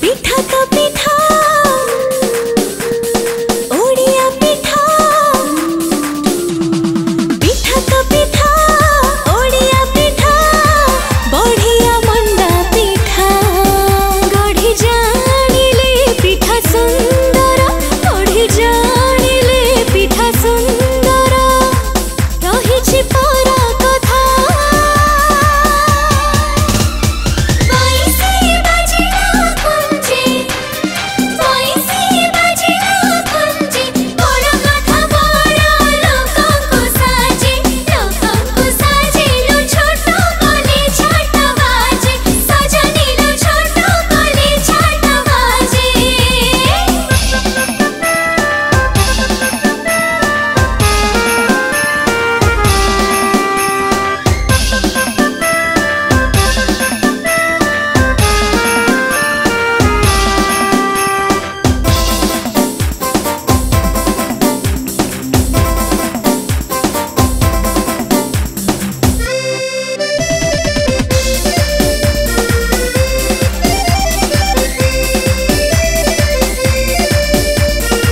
पिठा तो पिठा ओडिया पिठा पिठा तो पिठा ओडिया पिठा बढ़िया मंडा पिठा गढ़ी जानिले पिठा सुंदर गढ़ी जानिले पिठा सुंदर रही परा कथा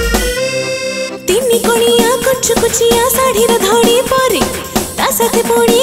कुचिया साढ़ी धड़ी परी ता साथे